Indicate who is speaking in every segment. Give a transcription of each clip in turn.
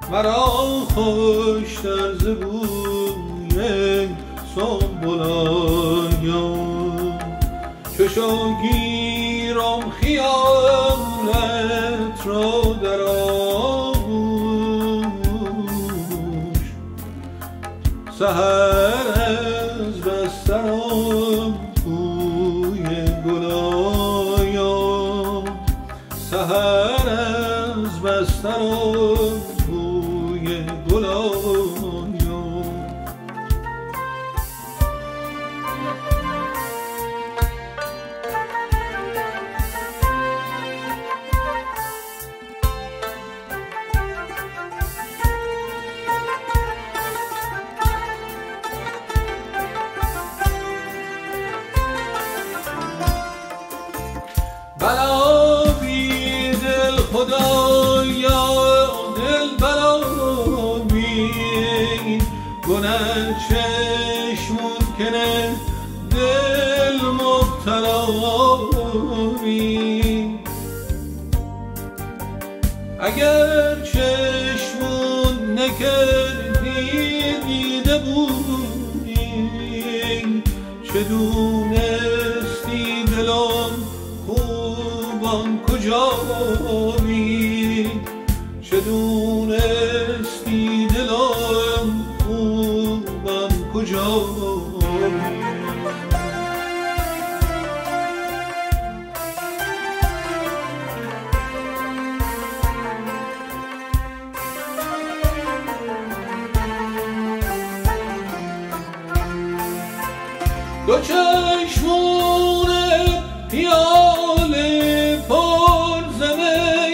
Speaker 1: مرا خوشتر ز بوی سنبلان چو گیرم خیالت را در آغوش سحر از بسترم بوی گلایان سحر از بسترم بوی گلایان بلا بی دل خدایا دل بلا بی گناه چشمون کنه دل مبتلا بی اگر چشمون نکردی دیده بودی چه دونستی دلم خوبان کجا بی چه دونستی دلم خوبان کجا بی دو چشمون پیال پر ز می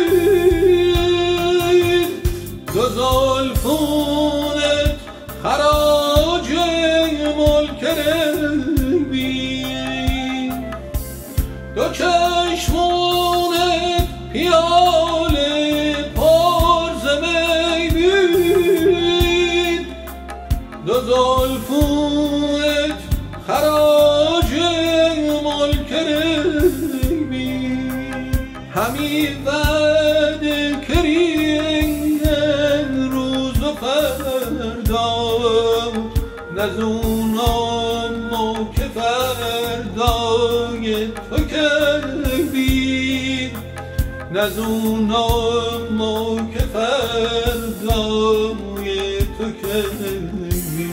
Speaker 1: بین دو زلفونت خراج ملک بین دو چشمونت پیال پر ز می بین دو زلفونت خراج ملک بی همی وعده کرین روز و فردا نزونم ما که فردای تو کردی نزونم ما که فردای تو کردی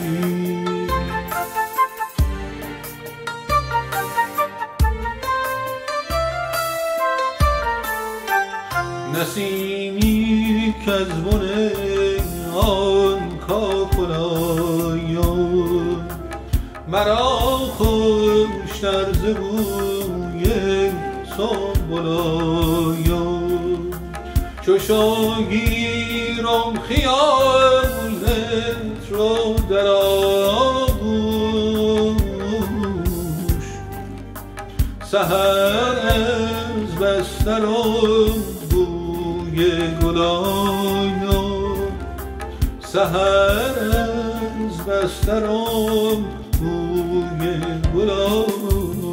Speaker 1: نسیمی که از بن آن کاکلایان مرا خوشتر ز بوی سنبلایان چو شاگیرم خیالت را در آغوش سحر از بسترم گلایان سحر از بسترم بوی گلایان